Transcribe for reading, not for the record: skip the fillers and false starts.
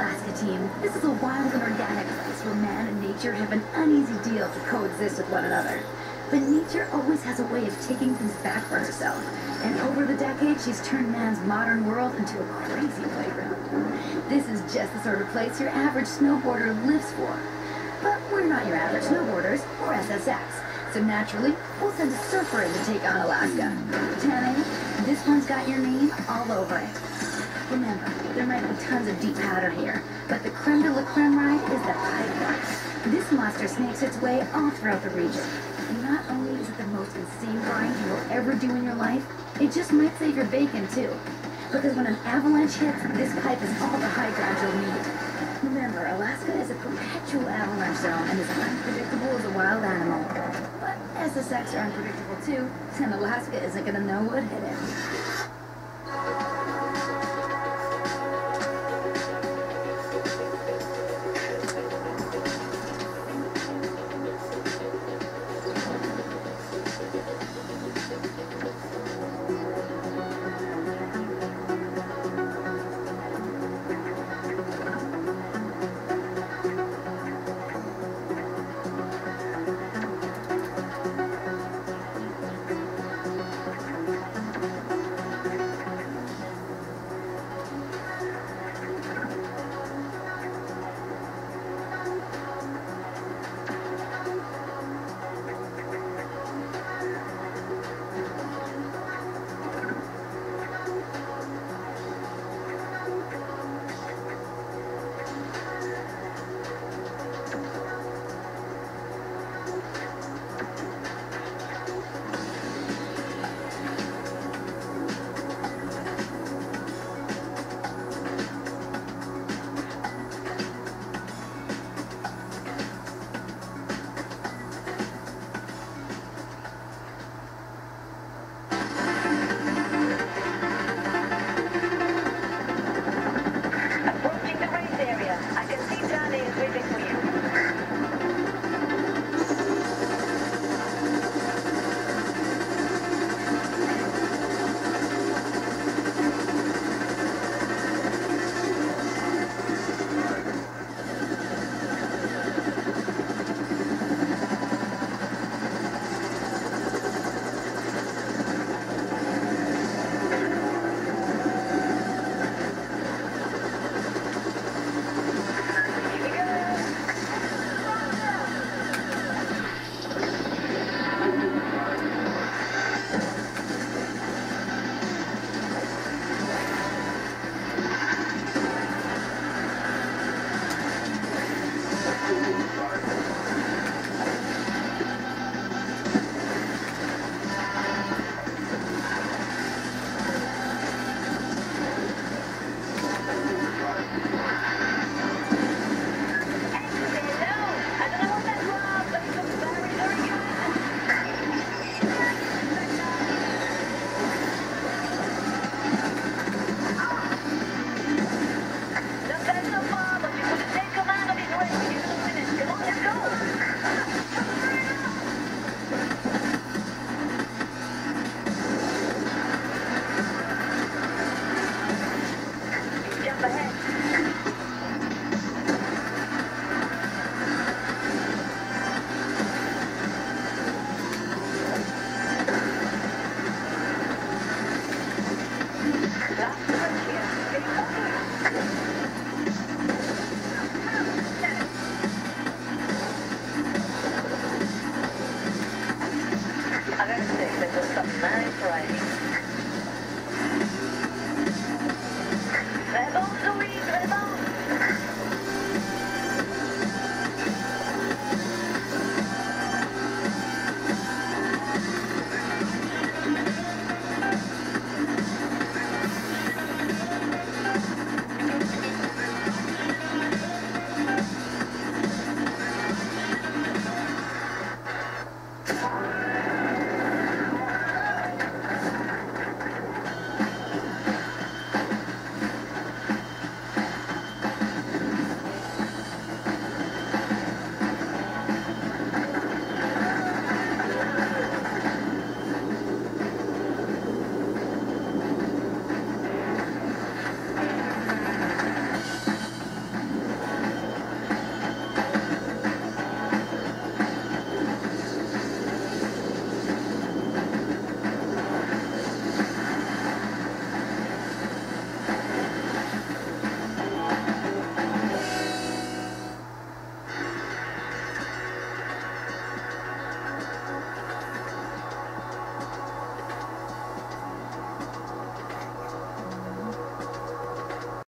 Alaska team. This is a wild and organic place where man and nature have an uneasy deal to coexist with one another. But nature always has a way of taking things back for herself. And over the decades, she's turned man's modern world into a crazy playground. This is just the sort of place your average snowboarder lives for. But we're not your average snowboarders, or SSX. So naturally, we'll send a surfer in to take on Alaska. Tanning, this one's got your name all over it. Remember, there might be tons of deep powder here, but the creme de la creme ride is the pipe one. This monster snakes its way all throughout the region. And not only is it the most insane grind you will ever do in your life, it just might save your bacon too. Because when an avalanche hits, this pipe is all the high ground you'll need. Remember, Alaska is a perpetual avalanche zone and as unpredictable as a wild animal. But SSX are unpredictable too, and Alaska isn't gonna know what hit it.